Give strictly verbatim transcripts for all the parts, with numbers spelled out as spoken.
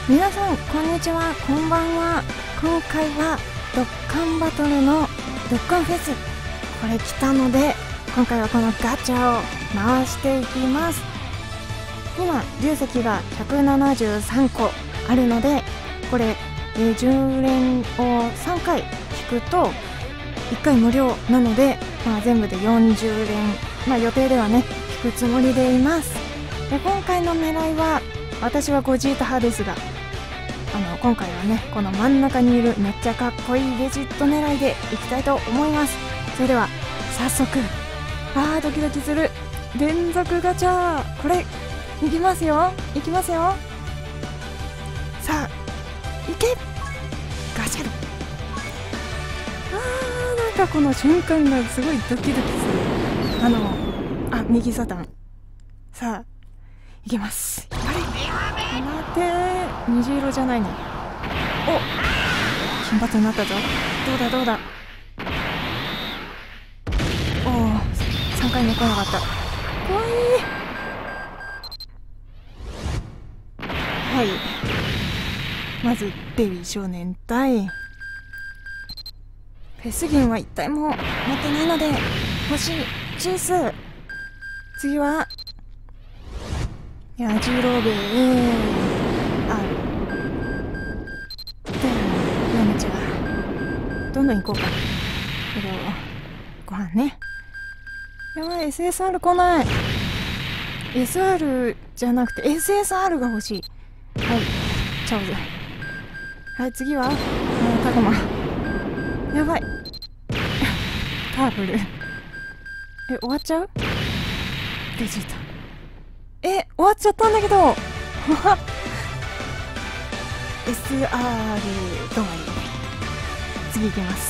皆さんこんにちは、こんばんは。今回はドッカンバトルのドッカンフェス、これ来たので今回はこのガチャを回していきます。今重石がひゃくななじゅうさんこあるので、これ、えー、じゅう連をさんかい引くといっかい無料なので、まあ、全部でよんじゅう連、まあ、予定ではね引くつもりでいます。で今回の狙いは、私はゴジータ派ですが、あの今回はねこの真ん中にいるめっちゃかっこいいベジット狙いでいきたいと思います。それでは早速、あードキドキする連続ガチャ、これいきますよいきますよ。さあいけガチャル。あーなんかこの瞬間がすごいドキドキする。あのあ右サタン、さあいきます。あれ待てー、虹色じゃないね。お金髪になったぞ。どうだどうだ。おおさんかいめ来なかった。かわいい。はい、まずベビー少年対フェス銀は一体も持ってないので欲しいチース。次はやじろべえあるでやめちゃう。どんどん行こうか。けどご飯ね。やばい エスエスアール 来ない。 エスアール じゃなくて エスエスアール が欲しい。はいチャオズ。はい次はタコマ。やばいターブル。え終わっちゃう。ベジータ。え終わっちゃったんだけどエスアール どうい次行きます。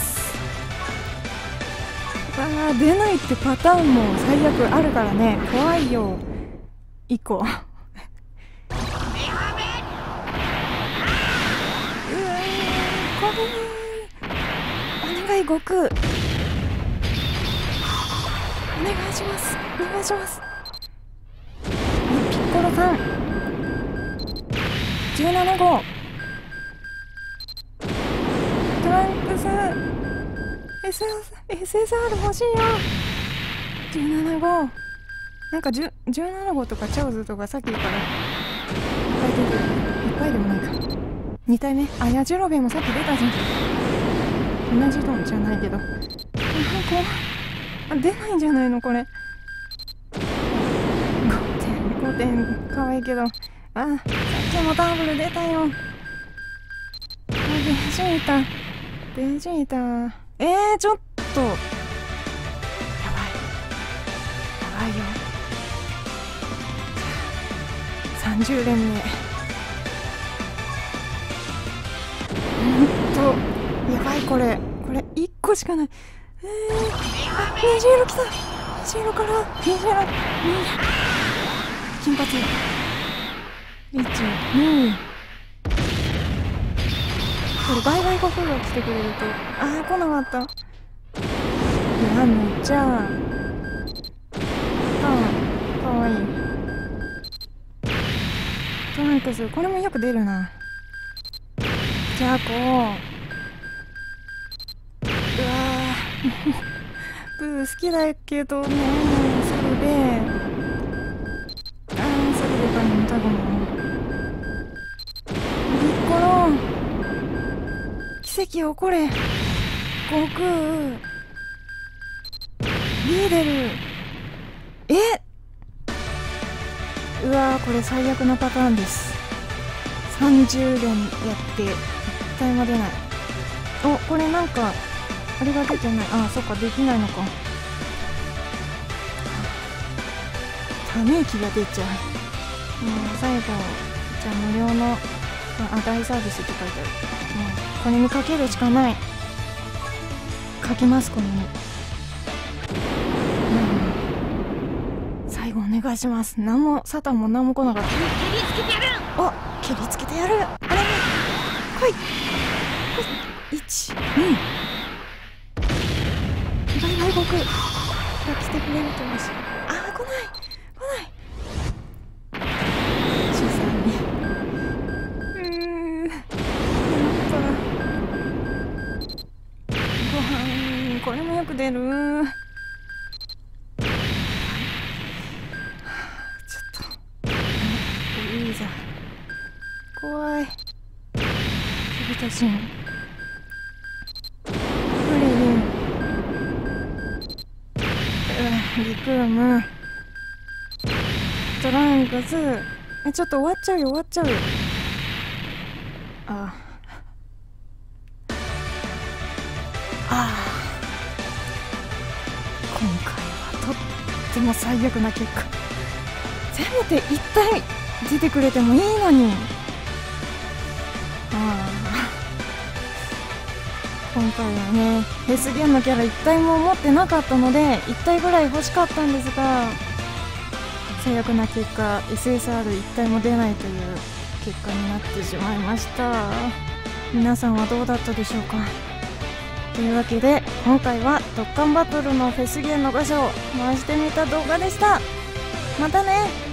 あー出ないってパターンも最悪あるからね、怖いよ。いっこうわ怖い。お願い悟空お願いしますお願いします。ピッコロさんじゅうななごうトランクス エスエスエスアール 欲しいよ。じゅうななごうなんかじゅじゅうななごうとかチャオズとかさっきからいっぱい出てる。いっぱいでもないか。に体目あやじろべえもさっき出たじゃん。同じのじゃないけど、あ怖い。あ出ないんじゃないのこれ。ごてんかわいいけど、あさっきもダブル出たよ。ベジータベジータえー、ちょっとやばいやばいよ。さんじゅう連目ほんとやばい。これこれいっこしかない。えー、あ虹色きた。虹色から虹色金髪いちにこれバイバイ悟空が来てくれると、あー来なかった。やめちゃああかわいい。トランクスこれもよく出るな。じゃあこううわーブー好きだけどねそれであーそれでかにタゴもピッコロ奇跡起これ悟空リーデルえうわーこれ最悪なパターンです。さんじゅう連やっていち体も出ない。おこれなんかあれが出てない。あーそっかできないのか。ため息が出ちゃう。もう最後じゃあ無料のあ大サービスって書いてある。もうこれにかけるしかない。かけますこれに。うん最後お願いします。何もサタンも何も来なかった。 蹴りつけてやる。 お蹴りつけてやる。あれ来いいちにバイバイ悟空が来てくれると嬉しい。あー来ない来ない。しさんにうーんよく出る。ちょっといいぞ。怖い。ビタシン、フリリン、リクーム、トランクス。え、ちょっと終わっちゃうよ、終わっちゃうよ。あああ、今回はとっても最悪な結果。せめて一体出てくれてもいいのに。ああ、今回はね、フェスゲンのキャラ一体も持ってなかったので一体ぐらい欲しかったんですが、最悪な結果 エスエスアール 一体も出ないという結果になってしまいました。皆さんはどうだったでしょうか。というわけで今回はドッカンバトルのフェスゲンのガチャを回してみた動画でした。またね。